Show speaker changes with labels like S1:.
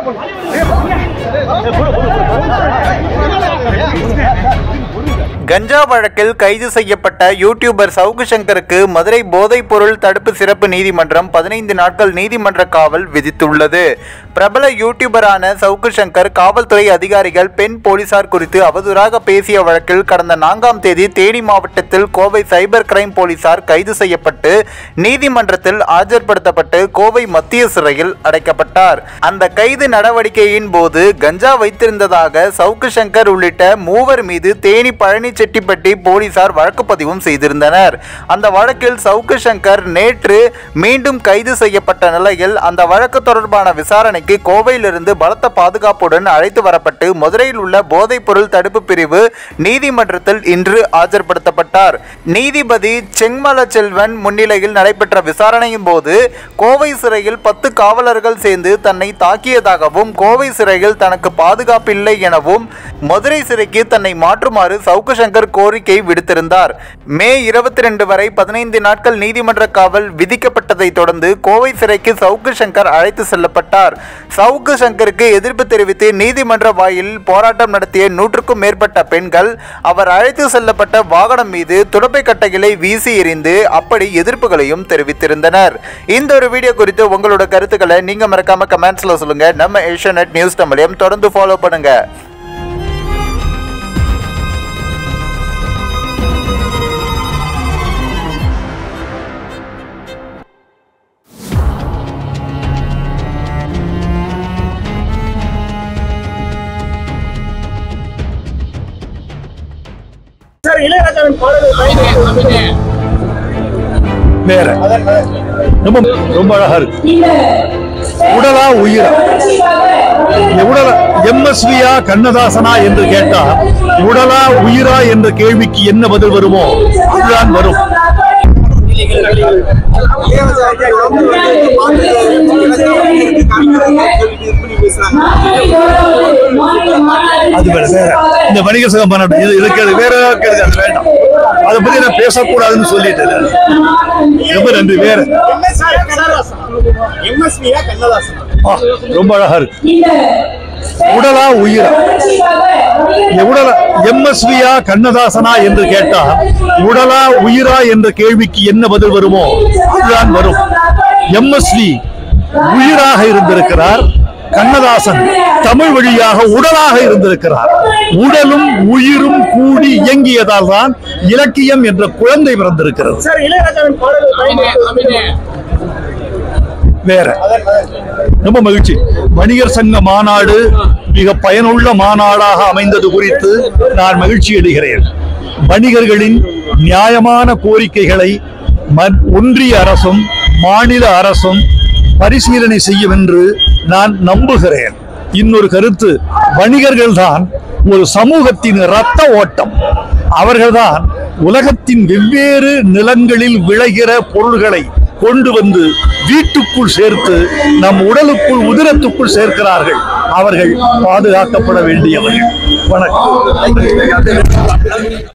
S1: கஞ்சா வழக்கில் கைது செய்யப்பட்ட யூடியூபர் சவுக்கு சங்கருக்கு மதுரை போதைப் பொருள் தடுப்பு சிறப்பு நீதிமன்றம் 15 நாட்கள் நீதிமன்ற காவல் விதித்துள்ளது. பிரபல யூடியூபரான சவுக்கு சங்கர் காவல்துறை அதிகாரிகள் பெண் போலீசார் குறித்து அவதூறாக பேசிய வழக்கில் கடந்த 4ஆம் தேதி தேனி மாவட்டத்தில் கோவை சைபர் கிரைம் போலீசார் கைது செய்யப்பட்டு நீதிமன்றத்தில் ஆஜர்படுத்தப்பட்டு கோவை மத்திய சிறையில் அடைக்கப்பட்டார். அந்த கைது நடவடிக்கையின் போது கஞ்சா வைத்திருந்ததாக சவுக்கு சங்கர் உள்ளிட்ட 3 மீது தேனி பழனிச்செட்டிப்பட்டி போலீசார் வழக்கு பதிவும் செய்திருந்தனர். அந்த வழக்கில் சவுக்கு சங்கர் நேற்று மீண்டும் கைது செய்யப்பட்ட நிலையில் அந்த வழக்கு தொடர்பான விசாரணைக்கு கோவையிலிருந்து பலத்த பாதுகாப்புடன் அழைத்து வரப்பட்டு மதுரையில் உள்ள போதைப் பொருள் தடுப்பு பிரிவு நீதிமன்றத்தில் இன்று ஆஜர்படுத்தப்பட்டார். நீதிபதி செங்கமல செல்வன் முன்னிலையில் நடைபெற்ற விசாரணையின் போது கோவை சிறையில் 10 காவலர்கள் சேர்ந்து தன்னை தாக்கியதாகவும் கோவை சிறையில் தனக்கு பாதுகாப்பில்லை எனவும் மதுரை சிறைக்கு தன்னை மாற்றுமாறு சவுக்கு சங்கர் கோரிக்கை விடுத்திருந்தார். மே 22 வரை 15 நாட்கள் நீதிமன்ற காவல் விதிக்கப்பட்டதை தொடர்ந்து கோவை சிறைக்கு சவுக்கு சங்கர் அழைத்து செல்லப்பட்டார். சவுக்கு சங்கருக்கு எதிர்ப்பு தெரிவித்து நீதிமன்ற வாயிலில் போராட்டம் நடத்திய 100க்கும் மேற்பட்ட பெண்கள் அவர் அழைத்து செல்லப்பட்ட வாகனம் மீது துடப்பை கட்டைகளை வீசி எறிந்து அப்படி எதிர்ப்புகளையும் தெரிவித்திருந்தனர். இந்த ஒரு வீடியோ குறித்து உங்களோட கருத்துக்களை நீங்க மறக்காம கமெண்ட்ஸ்ல சொல்லுங்க. நம்ம ஏஷியாநெட் நியூஸ் தமிழையும் தொடர்ந்து ஃபாலோ பண்ணுங்க.
S2: வேற ரொம்ப அழகா இருக்கு. உடலா உயிரா? உடல எம்எஸ்வியா கண்ணதாசனா என்று கேட்டா உடலா உயிரா என்ற கேள்விக்கு என்ன பதில் வருமோ அதுதான் வரும். அது வேற இந்த வணிகர் சங்கம் பண்ணட்டும், இதுக்கு வேற அது வேண்டாம், அதை பத்தி நான் பேசக்கூடாதுன்னு சொல்லிட்டு ரொம்ப நன்றி. வேற ரொம்ப அழகா இருக்கு. உடலா உயிரா? உடல எம்எஸ்வியா கண்ணதாசனா என்று கேட்டா உடலா உயிரா என்ற கேள்விக்கு என்ன பதில் வருமோ அதுதான் வரும். எம்எஸ்வி உயிராக இருந்திருக்கிறார், கண்ணதாசன் தமிழ் வழியாக உடலாக இருந்திருக்கிறார். உடலும் உயிரும் கூடி இயங்கியதால் தான் இலக்கியம் என்ற குழந்தை பிறந்திருக்கிறது. வேற ரொம்ப மகிழ்ச்சி. வணிகர் சங்க மாநாடு மிக பயனுள்ள மாநாடாக அமைந்தது குறித்து நான் மகிழ்ச்சி அடைகிறேன். வணிகர்களின் நியாயமான கோரிக்கைகளை ஒன்றிய அரசும் மாநில அரசும் பரிசீலனை செய்யும் என்று நான் நம்புகிறேன். இன்னொரு கருத்து, வணிகர்கள் தான் ஒரு சமூகத்தின் இரத்த ஓட்டம். அவர்கள்தான் உலகத்தின் வெவ்வேறு நிலங்களில் விளைகிற பொருள்களை கொண்டு வந்து வீட்டுக்குள் சேர்த்து நம் உடலுக்குள் உதிரத்துக்குள் சேர்க்கிறார்கள். அவர்கள் பாதுகாக்கப்பட வேண்டியவர்கள். வணக்கம்.